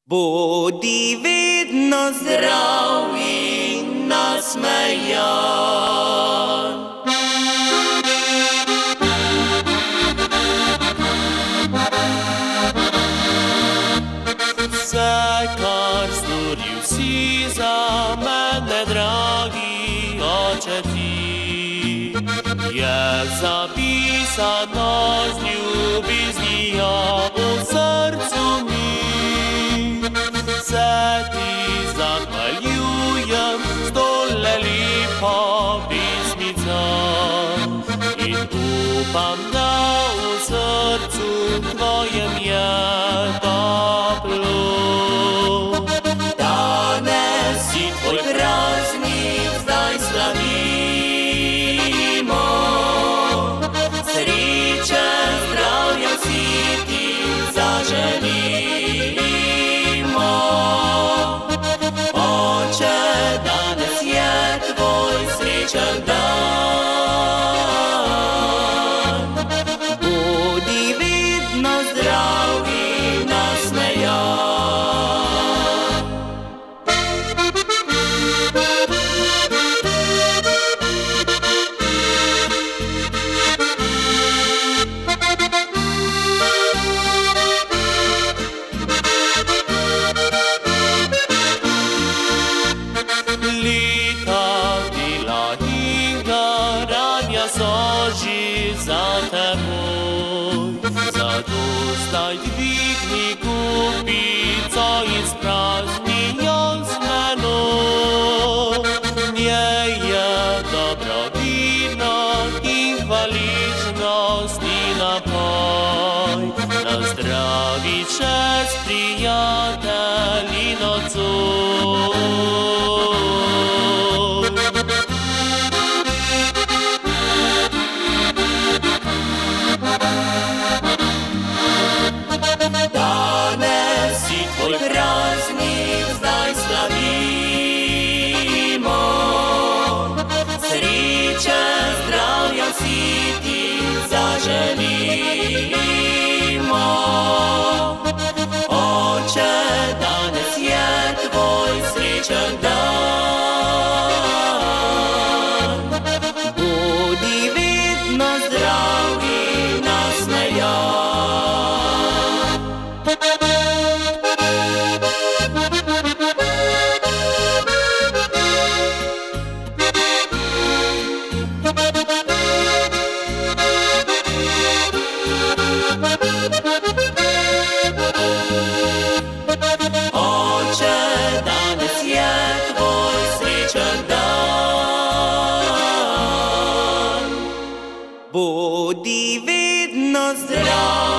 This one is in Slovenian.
Bodi vedno zdrav in nasmejan. Vse, kar storil si za mene, dragi oče ti, je zapisano z ljubeznijo v srcu mi. Se ti zahvaljujem s tole lepo pesmico in upam, da v srcu tvojem je toplo. Danes si tvoj praznik zdaj slavimo, sreče, zdravja vsi ti zaželimo. Oče, danes je tvoj srečen dan. Bodi vedno zdrav in nasmejan. So že za teboj, zato zdaj dvigni kupico in sprazni jo z menoj. V njej je dobro vino in hvaležnosti napoj. Na zdravi čas, prijatelji, nocoj. Danes si tvoj praznik zdaj slavimo, sreče, zdravja vsi ti zaželimo. Oče, danes je tvoj srečen dan. Bodi vedno zdrav in nasmejan. Oče, danes je tvoj srečen dan. Bodi vedno zdrav.